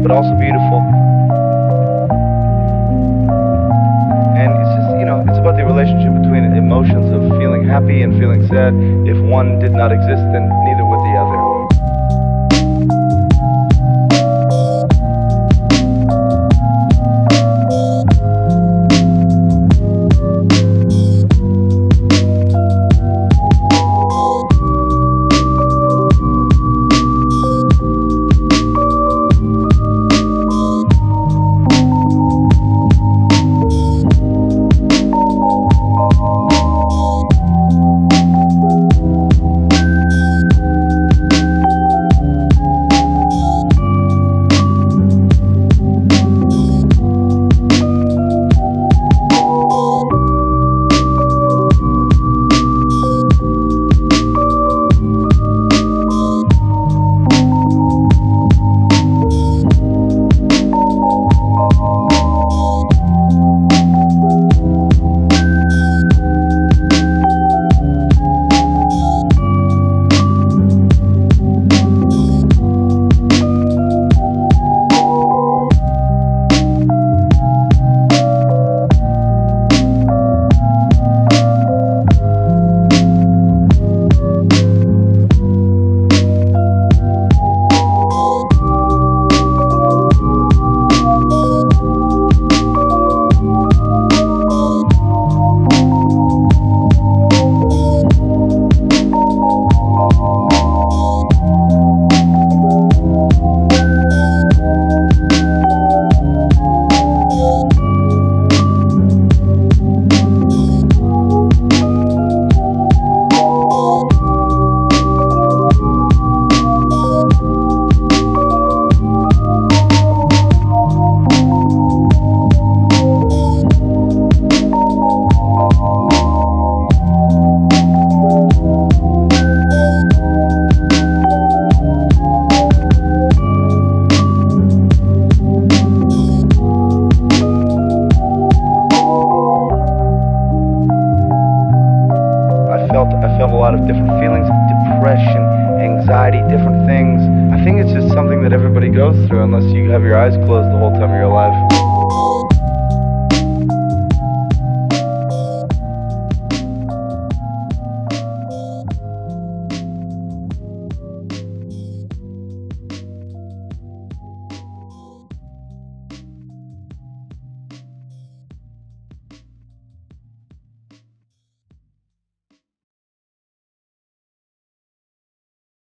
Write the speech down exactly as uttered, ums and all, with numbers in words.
but also beautiful. And it's just, you know, it's about the relationship between emotions of feeling happy and feeling sad. If one did not exist, then neither would the other. I felt a lot of different feelings, depression, anxiety, different things. I think it's just something that everybody goes through unless you have your eyes closed the whole time you're alive.